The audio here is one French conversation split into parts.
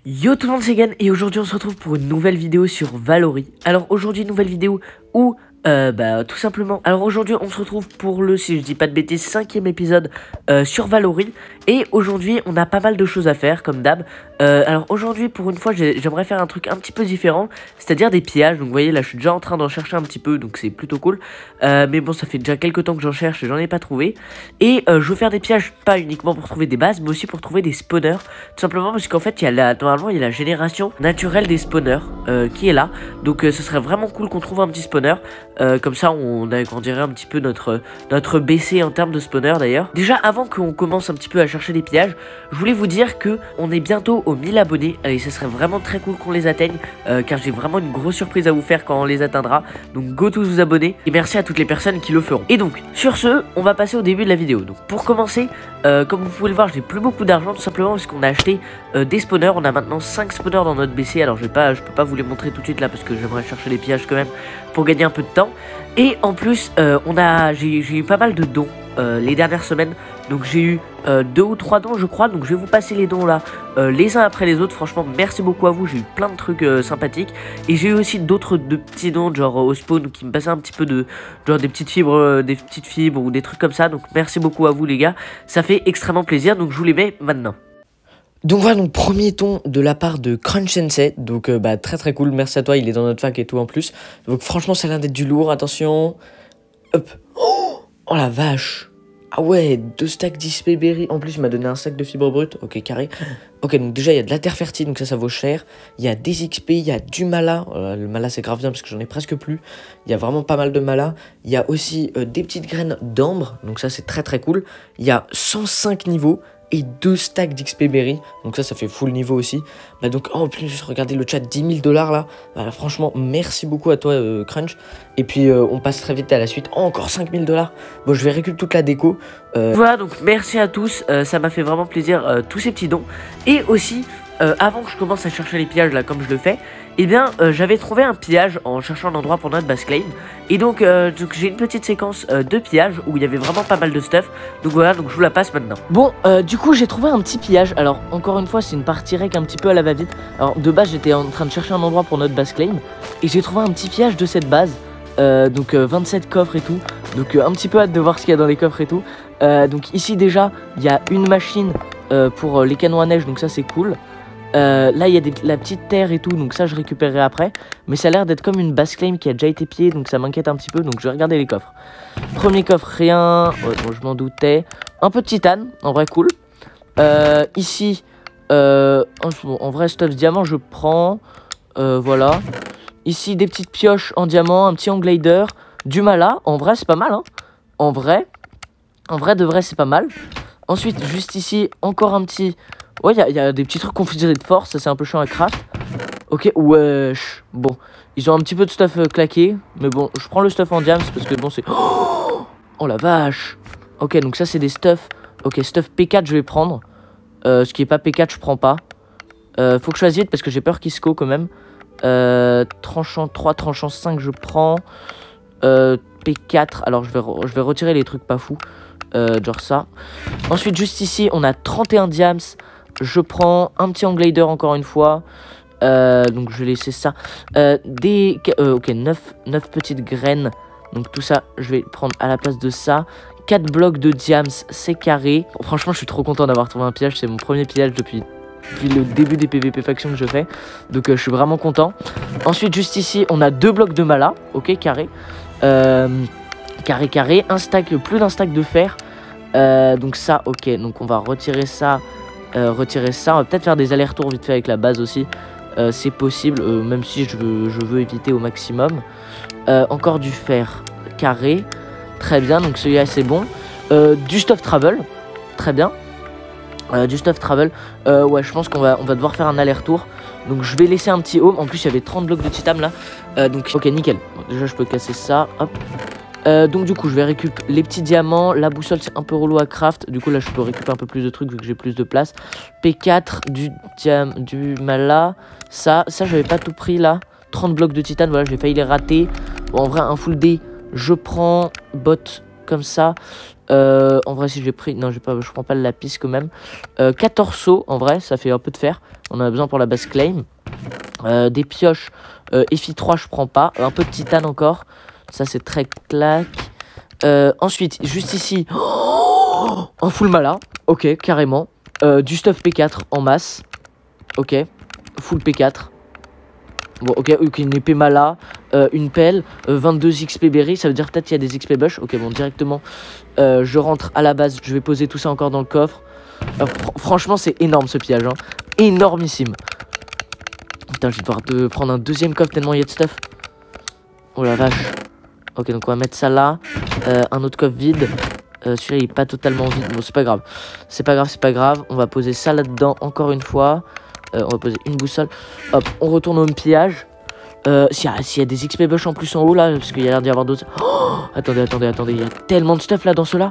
Yo tout le monde, c'est Gan et aujourd'hui on se retrouve pour une nouvelle vidéo sur Valory. Alors aujourd'hui une nouvelle vidéo où tout simplement, alors aujourd'hui on se retrouve pour le, si je dis pas de bêtises, 5e épisode sur Valory. Et aujourd'hui on a pas mal de choses à faire comme d'hab. Alors aujourd'hui pour une fois j'aimerais faire un truc un petit peu différent, c'est-à-dire des pillages. Donc vous voyez là je suis déjà en train d'en chercher un petit peu, donc c'est plutôt cool. Mais bon, ça fait déjà quelques temps que j'en cherche et j'en ai pas trouvé. Et je veux faire des pillages pas uniquement pour trouver des bases, mais aussi pour trouver des spawners. Tout simplement parce qu'en fait normalement il y a la génération naturelle des spawners qui est là. Donc ce serait vraiment cool qu'on trouve un petit spawner. Comme ça on agrandirait un petit peu notre BC en termes de spawner d'ailleurs. Déjà avant qu'on commence un petit peu à chercher des pillages, je voulais vous dire que on est bientôt aux 1000 abonnés. Allez, ça serait vraiment très cool qu'on les atteigne, car j'ai vraiment une grosse surprise à vous faire quand on les atteindra. Donc go tous vous abonner et merci à toutes les personnes qui le feront. Et donc sur ce, on va passer au début de la vidéo. Donc pour commencer, comme vous pouvez le voir, j'ai plus beaucoup d'argent tout simplement parce qu'on a acheté des spawners. On a maintenant 5 spawners dans notre BC. Alors je peux pas vous les montrer tout de suite là parce que j'aimerais chercher les pillages quand même pour gagner un peu de temps. Et en plus j'ai eu pas mal de dons les dernières semaines. Donc j'ai eu 2 ou 3 dons je crois. Donc je vais vous passer les dons là les uns après les autres. Franchement merci beaucoup à vous, j'ai eu plein de trucs sympathiques. Et j'ai eu aussi d'autres petits dons genre au spawn qui me passaient un petit peu de genre des petites fibres ou des trucs comme ça. Donc merci beaucoup à vous les gars, ça fait extrêmement plaisir. Donc je vous les mets maintenant. Donc voilà, donc premier ton de la part de Crunch Sensei. Donc très cool, merci à toi, il est dans notre fac et tout en plus. Donc franchement ça a l'air d'être du lourd, attention. Hop. Oh la vache. Ah ouais, 2 stacks d'XP berry. En plus il m'a donné un sac de fibres brutes. Ok, carré. Ok, donc déjà il y a de la terre fertile, donc ça vaut cher. Il y a des XP, il y a du mala. Le mala c'est grave bien parce que j'en ai presque plus. Il y a vraiment pas mal de mala. Il y a aussi des petites graines d'ambre, donc ça c'est très cool. Il y a 105 niveaux et 2 stacks d'XP berry, donc ça fait full niveau aussi. Donc en plus regardez le chat, 10 000 $ là. Franchement merci beaucoup à toi Crunch. Et puis on passe très vite à la suite. Encore 5 000 $. Bon, je vais récupérer toute la déco. Voilà, donc merci à tous, ça m'a fait vraiment plaisir tous ces petits dons. Et aussi avant que je commence à chercher les pillages là comme je le fais, j'avais trouvé un pillage en cherchant un endroit pour notre base claim. Et donc j'ai une petite séquence de pillage où il y avait vraiment pas mal de stuff. Donc voilà, donc je vous la passe maintenant. Bon, du coup j'ai trouvé un petit pillage. Alors encore une fois c'est une partie rec un petit peu à la va-vite. Alors de base j'étais en train de chercher un endroit pour notre base claim et j'ai trouvé un petit pillage de cette base. 27 coffres et tout. Donc un petit peu hâte de voir ce qu'il y a dans les coffres et tout. Donc ici déjà il y a une machine pour les canons à neige, donc ça c'est cool. Là il y a la petite terre et tout, donc ça je récupérerai après. Mais ça a l'air d'être comme une base claim qui a déjà été pillée, donc ça m'inquiète un petit peu. Donc je vais regarder les coffres. Premier coffre, rien. Ouais, bon, je m'en doutais. Un peu de titane, en vrai cool. Ici en vrai stuff diamant je prends. Voilà. Ici des petites pioches en diamant, un petit glider, du mala. En vrai c'est pas mal hein. En vrai de vrai c'est pas mal. Ensuite juste ici encore un petit. Ouais, il y a des petits trucs configurés de force, ça c'est un peu chiant à craft. Ok, wesh. Bon, ils ont un petit peu de stuff claqué. Mais bon, je prends le stuff en diams parce que bon c'est... Oh la vache. Ok, donc ça c'est des stuff. Ok, stuff P4 je vais prendre. Ce qui est pas P4 je prends pas. Faut que je fasse vite parce que j'ai peur qu'il se co quand même. Tranchant 3, tranchant 5 je prends. P4, alors je vais retirer les trucs pas fous. Genre ça. Ensuite juste ici on a 31 diams. Je prends un petit glider encore une fois. Donc je vais laisser ça. Ok, 9 petites graines. Donc tout ça je vais prendre à la place de ça. 4 blocs de diams, c'est carré. Franchement je suis trop content d'avoir trouvé un pillage. C'est mon premier pillage depuis le début des PVP factions que je fais. Donc je suis vraiment content. Ensuite juste ici on a 2 blocs de mala. Ok, carré. Carré. Plus d'un stack de fer. Donc ça, ok. Donc on va retirer ça. On va peut-être faire des allers-retours vite fait avec la base aussi. C'est possible, même si je veux éviter au maximum. Encore du fer carré. Très bien, donc celui-là c'est bon. Du stuff travel. Très bien. Du stuff travel. Ouais, je pense qu'on va devoir faire un aller-retour. Donc je vais laisser un petit home. En plus il y avait 30 blocs de titane là. Donc ok, nickel. Bon, déjà je peux casser ça. Hop. Donc du coup je vais récupérer les petits diamants. La boussole c'est un peu relou à craft. Du coup là je peux récupérer un peu plus de trucs vu que j'ai plus de place. P4, du mala. Ça j'avais pas tout pris là. 30 blocs de titane, voilà, j'ai failli les rater. Bon, en vrai un full D je prends. Bot comme ça. En vrai, si j'ai pris... Non, je prends pas le lapis quand même. 14 sauts, en vrai, ça fait un peu de fer. On en a besoin pour la base claim. Des pioches. FI3, je prends pas. Un peu de titane encore. Ça, c'est très claque. Ensuite, juste ici... Oh, un full mala. Ok, carrément. Du stuff P4 en masse. Ok. Full P4. Bon, ok, une épée mala, une pelle, 22 XP berry, ça veut dire peut-être qu'il y a des XP bush. Ok, bon, directement, je rentre à la base, je vais poser tout ça encore dans le coffre. Franchement, c'est énorme ce pillage, hein. Énormissime. Putain, je vais devoir prendre un deuxième coffre tellement il y a de stuff. Oh la vache. Ok, donc on va mettre ça là. Un autre coffre vide. Celui-là, il est pas totalement vide. Bon, c'est pas grave. C'est pas grave, c'est pas grave. On va poser ça là-dedans encore une fois. On va poser une boussole. Hop, on retourne au même pillage. S'il y a des XP bush en plus en haut là, parce qu'il y a l'air d'y avoir d'autres. Oh, attendez. Il y a tellement de stuff là dans ceux-là.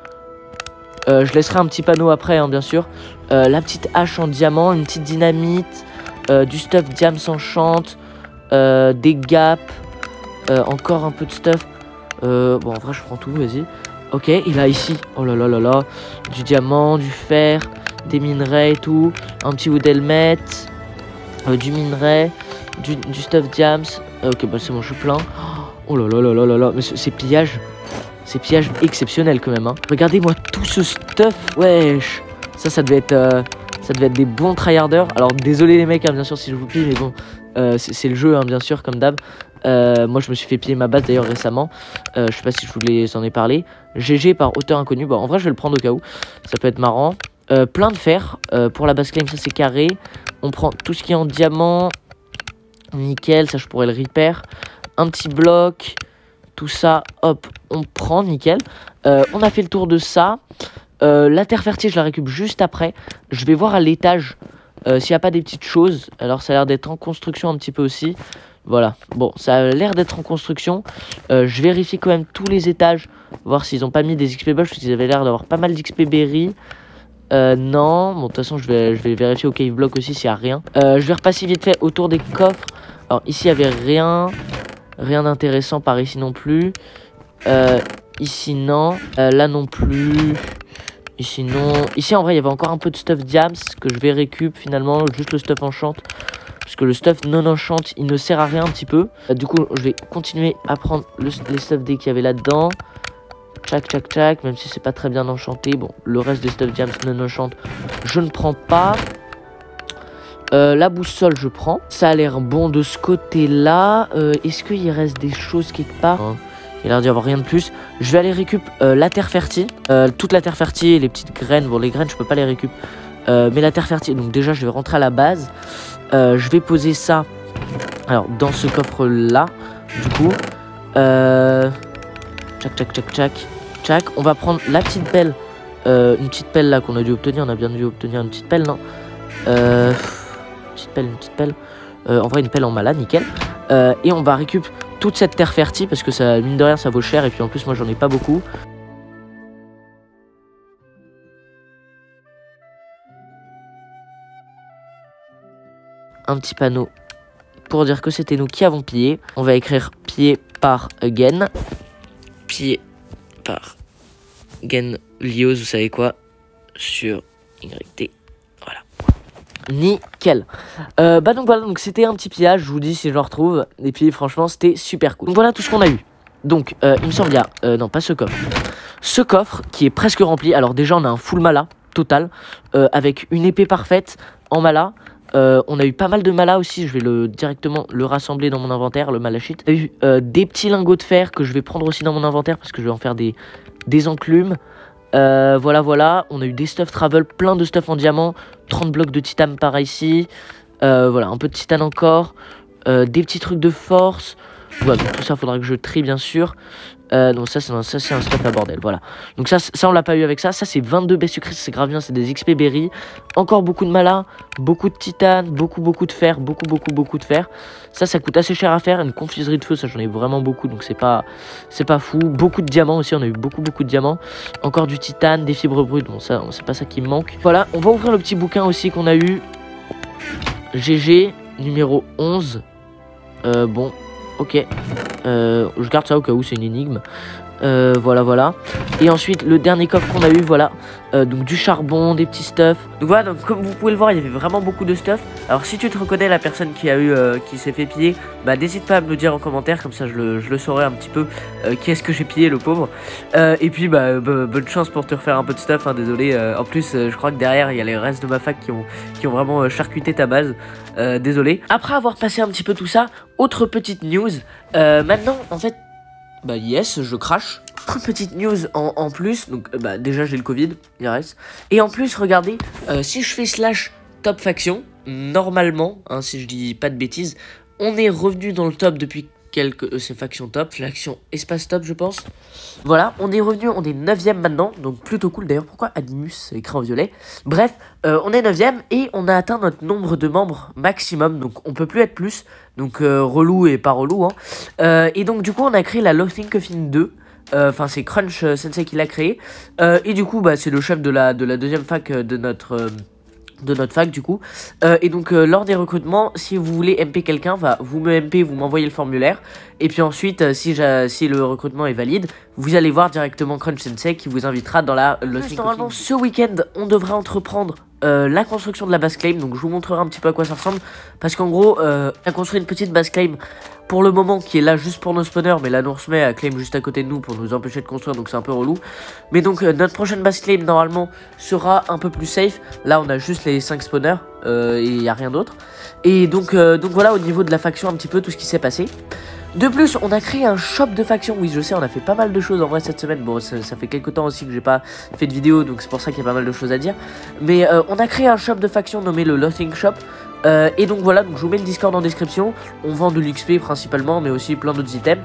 Je laisserai un petit panneau après, hein, bien sûr. La petite hache en diamant, une petite dynamite, du stuff diams enchant, des gaps, encore un peu de stuff. Bon, en vrai, je prends tout, vas-y. Ok, il a ici, oh là là, du diamant, du fer, des minerais et tout, un petit wood helmet, du minerai, du stuff diams. Ok, bah c'est bon, je suis plein. Oh là là, mais c'est pillage exceptionnel quand même, hein. Regardez-moi tout ce stuff, wesh. Ça devait être des bons tryharders. Alors désolé les mecs, hein, bien sûr si je vous pille, mais bon, c'est le jeu, hein, bien sûr, comme d'hab. Moi je me suis fait piller ma base d'ailleurs récemment. Je sais pas si je vous en ai parlé. GG par auteur inconnu. Bon, en vrai je vais le prendre au cas où. Ça peut être marrant. Plein de fer. Pour la base claim, ça c'est carré. On prend tout ce qui est en diamant. Nickel, ça je pourrais le repair. Un petit bloc. Tout ça, hop, on prend, nickel. On a fait le tour de ça. La terre fertile, je la récupère juste après. Je vais voir à l'étage s'il n'y a pas des petites choses. Alors ça a l'air d'être en construction un petit peu aussi. Voilà, bon, ça a l'air d'être en construction. Je vérifie quand même tous les étages, voir s'ils n'ont pas mis des XP bush, parce qu'ils avaient l'air d'avoir pas mal d'XP berry. Non, bon, de toute façon, je vais vérifier au cave block aussi s'il n'y a rien. Je vais repasser vite fait autour des coffres. Alors, ici, il n'y avait rien. Rien d'intéressant par ici non plus. Ici, non. Là non plus. Ici, non. Ici, en vrai, il y avait encore un peu de stuff diams que je vais récup finalement. Juste le stuff enchant. Parce que le stuff non enchant, il ne sert à rien un petit peu. Du coup, je vais continuer à prendre les stuff dès qu'il y avait là-dedans. Tchac. Même si c'est pas très bien enchanté. Bon, le reste des stuff diams non enchant, je ne prends pas. La boussole, je prends. Ça a l'air bon de ce côté-là. Est-ce qu'il reste des choses quelque part? Il a l'air d'y avoir rien de plus. Je vais aller récup la terre fertile. Toute la terre fertile et les petites graines. Bon, les graines, je peux pas les récup. Mais la terre fertile, donc déjà, je vais rentrer à la base. Je vais poser ça alors dans ce coffre-là. Du coup, tchac. On va prendre la petite pelle. Une petite pelle là qu'on a dû obtenir. On a bien dû obtenir une petite pelle, non? Une petite pelle. En vrai, une pelle en mala, nickel. Et on va récupérer toute cette terre fertile parce que ça, mine de rien, ça vaut cher. Et puis en plus, moi, j'en ai pas beaucoup. Un petit panneau pour dire que c'était nous qui avons pillé. On va écrire pillé par again. Pillé par again. Lios, vous savez quoi? Sur YT. Voilà. Nickel. Donc voilà, donc c'était un petit pillage, je vous dis si je le retrouve. Et puis franchement c'était super cool. Donc voilà tout ce qu'on a eu. Donc il me semble il y a, non pas ce coffre. Ce coffre qui est presque rempli. Alors déjà on a un full mala total. Avec une épée parfaite en mala. On a eu pas mal de mala aussi. Je vais directement le rassembler dans mon inventaire, le malachite. On a eu des petits lingots de fer que je vais prendre aussi dans mon inventaire. Parce que je vais en faire des enclumes. Voilà, on a eu des stuff travel, plein de stuff en diamant, 30 blocs de titane par ici, voilà, un peu de titane encore, des petits trucs de force, voilà, donc tout ça faudra que je trie bien sûr. Donc ça c'est un stuff à bordel, voilà. Donc ça on l'a pas eu avec ça c'est 22 baies sucrées, c'est grave bien, c'est des XP berry, encore beaucoup de mala, beaucoup de titane, beaucoup de fer, beaucoup de fer. Ça coûte assez cher à faire, une confiserie de feu, ça j'en ai vraiment beaucoup, donc c'est pas fou. Beaucoup de diamants aussi, on a eu beaucoup de diamants, encore du titane, des fibres brutes, bon ça c'est pas ça qui me manque. Voilà, on va ouvrir le petit bouquin aussi qu'on a eu, GG numéro 11, bon. Ok, je garde ça au cas où c'est une énigme. Voilà. Et ensuite le dernier coffre qu'on a eu, voilà, donc du charbon, des petits stuff. Donc voilà, donc comme vous pouvez le voir, il y avait vraiment beaucoup de stuff. Alors si tu te reconnais, la personne qui a eu qui s'est fait piller, bah n'hésite pas à me le dire en commentaire, comme ça je le saurai un petit peu qui est-ce que j'ai pillé, le pauvre. Et puis bonne chance pour te refaire un peu de stuff, hein, désolé. En plus je crois que derrière il y a les restes de ma fac qui ont vraiment charcuté ta base. Désolé. Après avoir passé un petit peu tout ça, autre petite news. Maintenant en fait, bah yes, je crache. Petite news en plus, donc déjà j'ai le Covid, il reste. Et en plus, regardez, si je fais slash top faction, normalement, hein, si je dis pas de bêtises, on est revenu dans le top depuis quelques... c'est faction top, faction espace top je pense. Voilà, on est revenu, on est 9ème maintenant, donc plutôt cool. D'ailleurs, pourquoi Animus c'est écrit en violet? Bref, on est 9ème et on a atteint notre nombre de membres maximum, donc on peut plus être plus. Donc relou et pas relou, hein. Et donc du coup on a créé la Loathing Coffin 2. Enfin c'est Crunch Sensei qui l'a créé. Et du coup c'est le chef de la deuxième fac de notre fac du coup. Et donc lors des recrutements, si vous voulez MP quelqu'un, vous me MP, vous m'envoyez le formulaire. Et puis ensuite si le recrutement est valide, vous allez voir directement Crunch Sensei qui vous invitera dans la Loathing. Normalement ce week-end on devrait entreprendre la construction de la base claim. Donc je vous montrerai un petit peu à quoi ça ressemble, parce qu'en gros on a construit une petite base claim pour le moment qui est là juste pour nos spawners, mais là on se met à claim juste à côté de nous pour nous empêcher de construire, donc c'est un peu relou. Mais donc notre prochaine base claim normalement sera un peu plus safe. Là on a juste les 5 spawners et il n'y a rien d'autre. Et donc voilà au niveau de la faction un petit peu tout ce qui s'est passé. De plus, on a créé un shop de faction. Oui, je sais, on a fait pas mal de choses en vrai cette semaine. Bon, ça fait quelques temps aussi que j'ai pas fait de vidéo, donc c'est pour ça qu'il y a pas mal de choses à dire. Mais on a créé un shop de faction nommé le Loathing Shop. Et donc voilà, donc je vous mets le Discord en description. On vend de l'XP principalement, mais aussi plein d'autres items.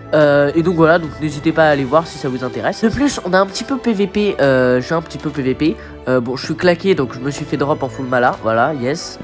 Et donc voilà, donc n'hésitez pas à aller voir si ça vous intéresse. De plus, on a un petit peu PVP. J'ai un petit peu PVP. Bon, je suis claqué, donc je me suis fait drop en full mala. Voilà, yes.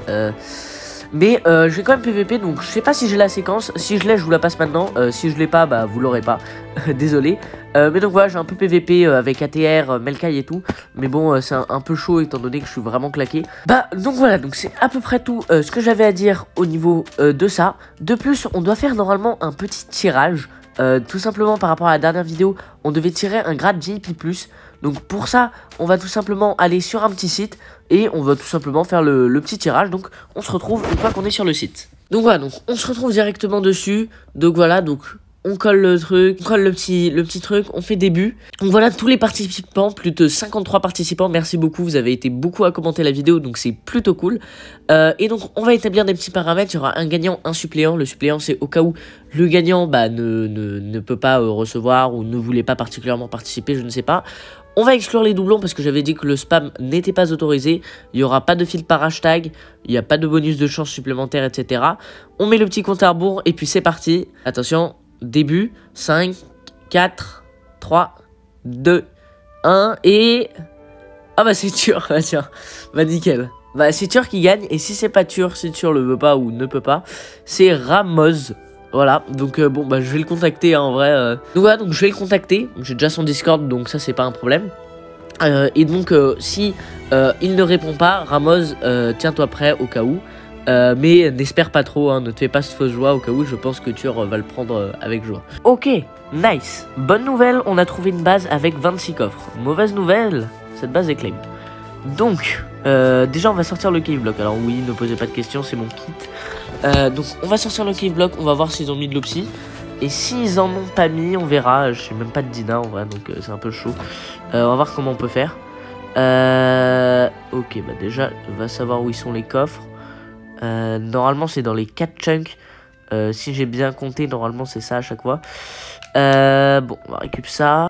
Mais j'ai quand même PVP, donc je sais pas si j'ai la séquence. Si je l'ai, je vous la passe maintenant. Si je l'ai pas, vous l'aurez pas. Désolé. Mais donc voilà, j'ai un peu PVP avec ATR, Melkai et tout. Mais bon, c'est un peu chaud étant donné que je suis vraiment claqué. Donc voilà, donc c'est à peu près tout ce que j'avais à dire au niveau de ça. De plus, on doit faire normalement un petit tirage. Tout simplement par rapport à la dernière vidéo, on devait tirer un grade VIP+. Donc pour ça, on va tout simplement aller sur un petit site et on va tout simplement faire le petit tirage. Donc on se retrouve une fois qu'on est sur le site. Donc voilà, donc on se retrouve directement dessus. Donc voilà, donc on colle le truc, on colle le petit truc, on fait début. Donc voilà tous les participants, plus de 53 participants, merci beaucoup, vous avez été beaucoup à commenter la vidéo, donc c'est plutôt cool. Et donc on va établir des petits paramètres, il y aura un gagnant, un suppléant. Le suppléant c'est au cas où le gagnant ne peut pas recevoir ou ne voulait pas particulièrement participer, je ne sais pas. On va exclure les doublons parce que j'avais dit que le spam n'était pas autorisé. Il n'y aura pas de fil par hashtag, il n'y a pas de bonus de chance supplémentaire, etc. On met le petit compte à rebours et puis c'est parti. Attention, début, 5, 4, 3, 2, 1 et... Ah c'est Tur, tiens, nickel. C'est Tur qui gagne, et si c'est pas Tur, si Tur le veut pas ou ne peut pas, c'est Ramoz. Voilà, donc je vais le contacter en vrai. Donc voilà, donc je vais le contacter. J'ai déjà son Discord, donc ça c'est pas un problème. Et donc si il ne répond pas, Ramoz, tiens-toi prêt au cas où. Mais n'espère pas trop, hein, ne te fais pas cette fausse joie au cas où. Je pense que tu vas le prendre avec joie. Ok, nice. Bonne nouvelle, on a trouvé une base avec 26 coffres. Mauvaise nouvelle, cette base est claim. Donc déjà on va sortir le cave block. Alors oui, ne posez pas de questions, c'est mon kit. Donc on va sortir le cave block, on va voir s'ils ont mis de l'opsie. Et s'ils en ont pas mis, on verra. Je sais même pas de Dina en vrai, donc c'est un peu chaud. On va voir comment on peut faire. Ok, déjà on va savoir où ils sont les coffres. Normalement c'est dans les 4 chunks. Si j'ai bien compté, normalement c'est ça à chaque fois. Bon, on va récupérer ça.